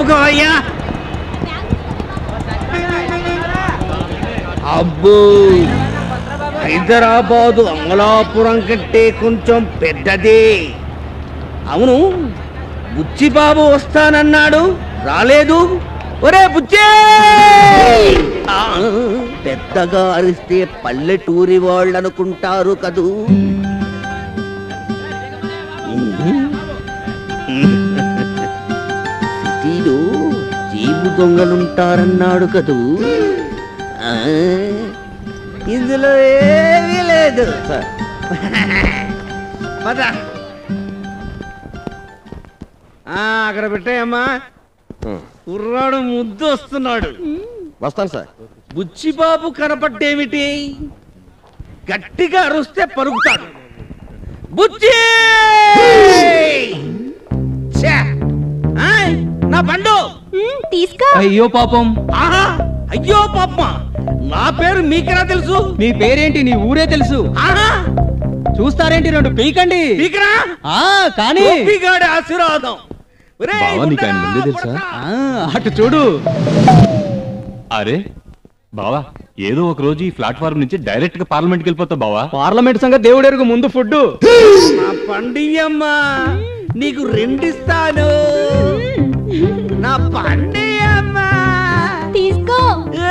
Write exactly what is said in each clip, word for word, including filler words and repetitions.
తప్పుకోవయ్యా. అబ్బో, హైదరాబాదు అమలాపురం కంటే కొంచెం పెద్దదే. అవును, బుచ్చిబాబు వస్తానన్నాడు, రాలేదు. ఒరే బుచ్చే! పెద్దగా అరిస్తే పల్లెటూరి వాళ్ళు అనుకుంటారు కదూ. సిటీలో జీబు దొంగలుంటారన్నాడు కదూ. ఇందులో ఏమీ లేదు. అక్కడ పెట్టాయమ్మా. కుర్రాడు ముద్దు వస్తున్నాడు. వస్తాను సార్. బుచ్చిబాబు కనపడ్డేమిటి? గట్టిగా అరుస్తే పరుగుతాడు. బుచ్చి! నా బండు తీసుకో. అయ్యో పాపం. ఆహా, అయ్యో పాపమా? నా పేరు మీకెలా తెలుసు? మీ పేరేంటి? నీ ఊరే తెలుసు. ఆహా, చూస్తారేంటి? రెండు పీకండి. పీకరా? కానీ ఆశీర్వాదం. అటు చూడు. అరే బావా, ఏదో ఒక రోజు ఈ ప్లాట్ఫామ్ నుంచి డైరెక్ట్ గా పార్లమెంట్ కి వెళ్ళిపోతావు బావా. పార్లమెంట్ సంగతి దేవుడెరుగు, ముందు ఫుడ్. నా పండియమ్మా, నీకు రెండిస్తాను. నా పండియమ్మా తీసుకో.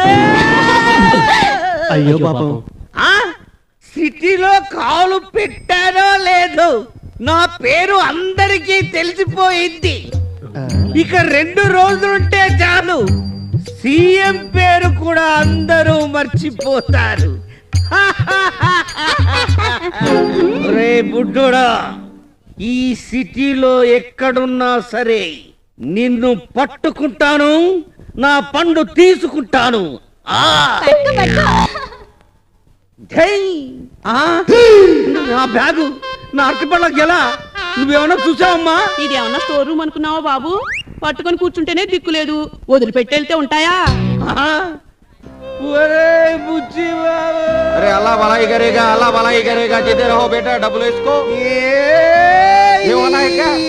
అయ్యో పాపం. సిటీలో కాలు పెట్టానో లేదు, నా పేరు అందరికీ తెలిసిపోయింది. ఇక రెండు రోజులుంటే చాలు, సీఎం పేరు కూడా అందరూ మర్చిపోతారు. రే బుడ్డోడా, ఈ సిటీలో ఎక్కడున్నా సరే నిన్ను పట్టుకుంటాను, నా పండు తీసుకుంటాను. నా బ్యాగు, నా అరటిపళ్ళకి ఎలా? నువ్వేమన్నా చూసావమ్మా? ఇదేమన్నా స్టోర్ రూమ్ అనుకున్నావా బాబు? పట్టుకొని కూర్చుంటేనే దిక్కులేదు, వదిలిపెట్టెళ్తే ఉంటాయా? अरे अल्लाह भलाई करेगा, अल्लाह भलाई करेगा. जिधे रहो बेटा, डबल इसको. ये वाला है क्या?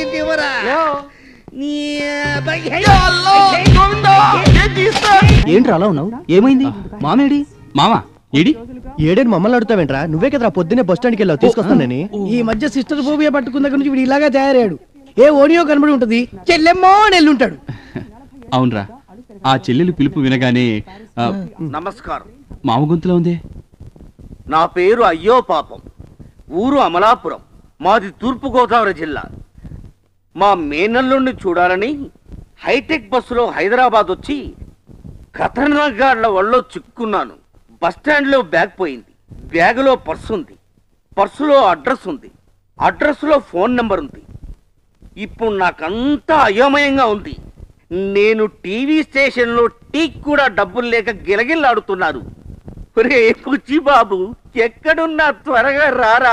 ఏంట్రా అలా ఉన్నావు? ఏమైంది? మామేడి? మామ ఏడి? ఏడేని మమ్మల్ని అడుగుతావేంట్రా? నువ్వే కదరా పొద్దున్నే బస్ స్టాండ్కి వెళ్ళావు, తీసుకొస్తానని. ఈ మధ్య సిస్టర్ ఫోబియా పట్టుకున్న దగ్గర నుంచి వీడు ఇలాగా తయారయ్యాడు. ఏ ఓనియో కనబడి ఉంటది, చెల్లెమ్మో అని వెళ్ళుంటాడు. అవునరా, ఆ చెల్లెలు పిలుపు వినగానే నమస్కారం. మామ గొంతులో ఉంది. నా పేరు అయ్యో పాపం, ఊరు అమలాపురం, మాది తూర్పు గోదావరి జిల్లా. మా మేనల్లుండి చూడాలని హైటెక్ బస్సులో హైదరాబాద్ వచ్చి ఖతర్నాగాడ్ల వల్లో చిక్కున్నాను. బస్టాండ్లో బ్యాగ్ పోయింది, బ్యాగులో పర్సు ఉంది, పర్సులో అడ్రస్ ఉంది, అడ్రస్లో ఫోన్ నెంబర్ ఉంది. ఇప్పుడు నాకంతా అయోమయంగా ఉంది. నేను టీవీ స్టేషన్లో టీ కూడా డబ్బులు లేక గిలగిల్లాడుతున్నారు. రే పుచ్చి బాబు, ఎక్కడున్నా త్వరగా రారా.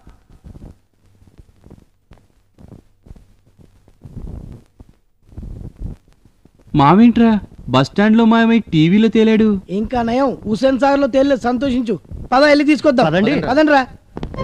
మామేంట్రా బస్ స్టాండ్ లో మామై టీవీలో తేలాడు? ఇంకా నయం, హుసేన్ సాగర్ లో తేలేదు. సంతోషించు. పద వెళ్ళి తీసుకొద్దాం. పదండి పదండి రా.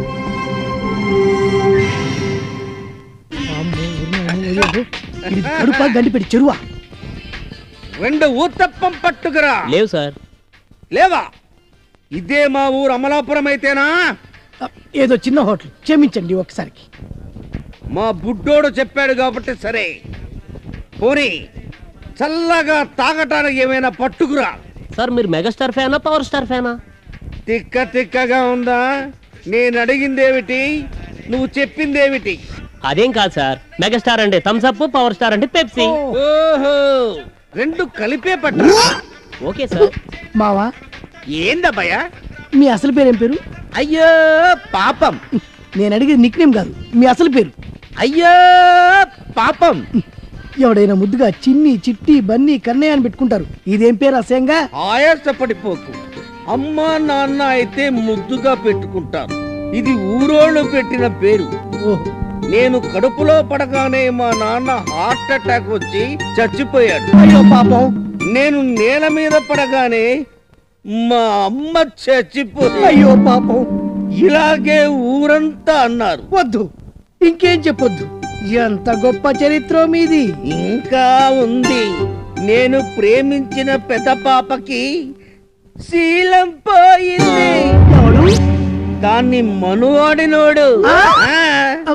గండి పెట్టి చెరువా. రెండు ఊతప్పం పట్టుకురా. లేవు సార్. లేవా? ఇదే మా ఊరు అమలాపురం అయితేనా? ఏదో చిన్న హోటల్, క్షమించండి ఒకసారికి. మా బుడ్డోడు చెప్పాడు కాబట్టి సరే. పోనీ చల్లగా తాగటానికి ఏమైనా పట్టుకురా. సార్ మీరు మెగాస్టార్ ఫ్యానా, పవర్ స్టార్ ఫ్యానా? తిక్క తిక్కగా ఉందా? నేను అడిగిందేమిటి, నువ్వు చెప్పిందేమిటి? అదేం కాదు సార్, మెగాస్టార్ అంటే థమ్స్ అప్, పవర్ స్టార్ అంటే పెప్సీ. ఓహో, రెండు కలిపే పట్టు. Okay sir. మావా ఏందబ్బయ్యా మీ అసలు పేరు? ఏం పేరు? అయ్యో పాపం. నేను అడిగేది నిక్ నేమ్ కాదు, మీ అసలు పేరు. అయ్యో పాపం. ఎవడైనా ముద్దుగా చిన్ని, చిట్టి, బన్నీ, కన్నయ్య అని పెట్టుకుంటారు. ఇదేం పేరు అసహ్యంగా? ఆయాసపడిపోకు. అమ్మ నాన్న అయితే ముద్దుగా పెట్టుకుంటారు, ఇది ఊరోళ్ళు పెట్టిన పేరు. నేను కడుపులో పడగానే మా నాన్న హార్ట్ అటాక్ వచ్చి చచ్చిపోయాడు. అయ్యో పాపం. నేను నేల మీద పడగానే మా అమ్మ చచ్చిపోయింది. అయ్యో పాపం. ఇలాగే ఊరంతా అన్నారు. వద్దు, ఇంకేం చెప్పొద్దు. ఎంత గొప్ప చరిత్ర మీది. ఇంకా ఉంది. నేను ప్రేమించిన పెద్ద పాపకి శీలం పోయింది. దాన్ని మనువాడినోడు. ఆ.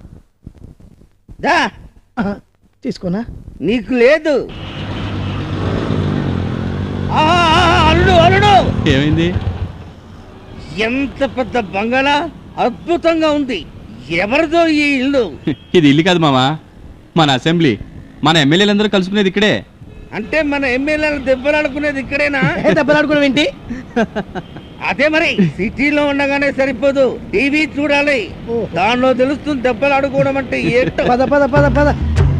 దా ఆ, తీసుకోనా? నీకు లేదు. ఆ, అల్లుడు అల్లుడు ఏమైంది? ఎంత పెద్ద బంగళా, అద్భుతంగా ఉంది. ఎవరిదో ఈ ఇల్లు? ఇది ఇల్లు కాదు మావా, మన అసెంబ్లీ. మన ఎమ్మెల్యేలందరూ కలుసుకునేది ఇక్కడే. అంటే మన ఎమ్మెల్యేలు దెబ్బలాడుకునేది ఇక్కడేనా? ఏ దెబ్బలాడుకోవడం ఏంటి? అదే మరి, సిటీలో ఉండగానే సరిపోదు, టీవీ చూడాలి. దానిలో తెలుస్తుంది దెబ్బలాడుకోవడం అంటే ఏంటో. పద పద పద పద.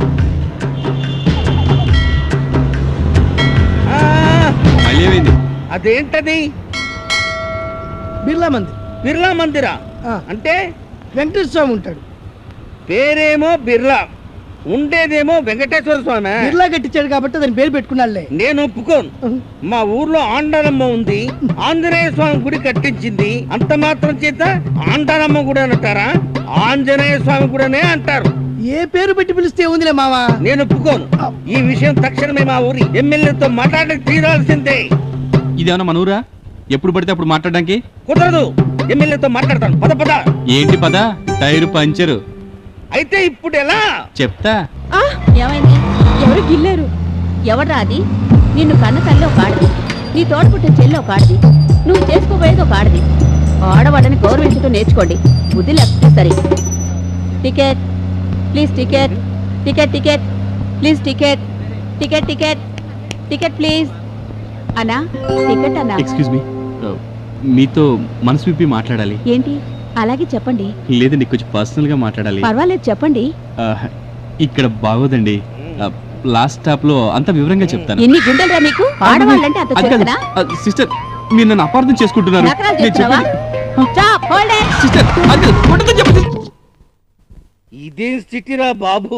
ఆ, మళ్ళీ ఏమైంది? అదేంటది? బిర్లా మంది. బిర్లా మందిరా? ఆ. అంటే వెంకటేశ్వర స్వామి ఉంటాడు. పేరేమో బిర్లా, ఉండేదేమో వెంకటేశ్వర స్వామి. బిర్లా కట్టించాడు కాబట్టి దాని పేరు పెట్టుకున్నాడులే. నేను ఒప్పుకోను. మా ఊర్లో ఆండారమ్మ ఉంది, ఆంజనేయ స్వామి గుడి కట్టించింది. అంత మాత్రం చేత ఆండారమ్మ గుడి అంటారా? ఆంజనేయ స్వామి గుడనే అంటారు. ఏ పేరు పెట్టి పిలిస్తే ఉందిలే మావా. నేను ఒప్పుకోను. ఈ విషయం తక్షణమే మా ఊరి ఎమ్మెల్యేతో మాట్లాడి తీరాల్సిందే. ఇదేమన్నా మన ఊరా? ఎప్పుడు పడితే అప్పుడు మాట్లాడడానికి కుదరదు. ఎమ్మెల్యేతో మాట్లాడతాను. పద పద. ఏంటి పద? Tyre puncture. అయితే ఇప్పుడు ఎలా? చెప్తా. ఏమైంది? ఎవరు గిల్లారు? ఎవడ్రా అది? నిన్ను కన్న తల్లి ఒక ఆడది, నీ తోడపుట్టిన చెల్లి ఒక ఆడది, నువ్వు చేసుకోబోయేది ఒక ఆడది. ఆడవాళ్ళని గౌరవించడం నేర్చుకోండి, బుద్ధి లేకపోతే సరే. Ticket please, ticket ticket ticket please, ticket ticket ticket ticket please. అన్నా టికెట్ అన్నా. ఎక్స్క్యూజ్ మీ, మీతో మనసు విప్పి మాట్లాడాలి. ఏంటి? అలాగే చెప్పండి. లేదండి, కొంచెం పర్సనల్ గా మాట్లాడాలి. పర్వాలేదు చెప్పండి. ఆ, ఇక్కడ బాగోదండి. లాస్ట్ స్టాప్ లో అంత వివరంగా చెప్తాను. ఎన్ని గుండెలరా నీకు? ఆడవాళ్ళంటే అంత చేతనా? సిస్టర్, మీరు నన్ను అపార్థం చేసుకుంటున్నారు. నకరాలు నేను చేస్తున్నావా? చెప్పేది- Stop, hold it. Sister, uncle, కొట్టొద్దని చెప్పండి. ఇదేం స్థితిరా బాబు?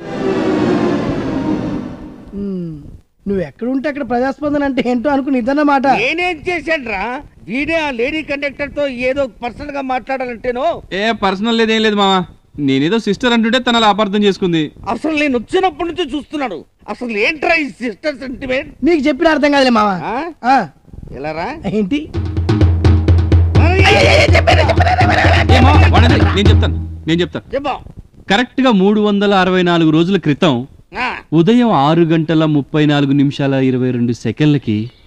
ఉమ్, నువ్వు ఎక్కడుంటే అక్కడ ప్రజాస్పందన అంటే ఏంటో అనుకుని ఇదన్నమాట. నేనేం చేశాడ్రా? వీడే ఆ లేడీ కండక్టర్ తో ఏదో పర్సనల్ గా మాట్లాడాలంటేనో. ఏ పర్సనల్ లేదేం లేదు మావా, నేనేదో సిస్టర్ అంటుంటే తన అలా అపార్థం చేసుకుంది. అసలు నేను వచ్చినప్పటి నుంచి చూస్తున్నాడు. అసలు ఏంట్రా ఈ సిస్టర్ సెంటిమెంట్? నీకు చెప్పిన అర్థం కాదులే మావా. ఆ? ఆ, ఎలారా? ఏంటి? ఏ మావా, వాడండి, నేను చెప్తాను నేను చెప్తాను చెప్పు. కరెక్ట్ గా మూడు వందల అరవై నాలుగు రోజుల క్రితం ఆ, ఉదయం ఆరు గంటల ముప్పై నాలుగు నిమిషాల ఇరవై రెండు సెకండ్లకి